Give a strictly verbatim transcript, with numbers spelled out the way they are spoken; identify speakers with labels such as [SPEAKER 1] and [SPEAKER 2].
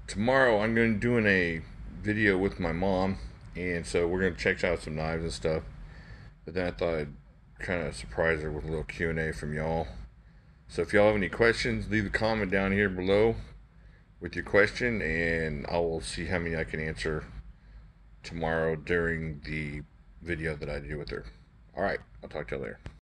[SPEAKER 1] tomorrow I'm going to be doing a video with my mom, and so we're going to check out some knives and stuff. But then I thought I'd kind of surprise her with a little Q and A from y'all. So if y'all have any questions, leave a comment down here below with your question, and I will see how many I can answer tomorrow during the video that I do with her. Alright, I'll talk to y'all later.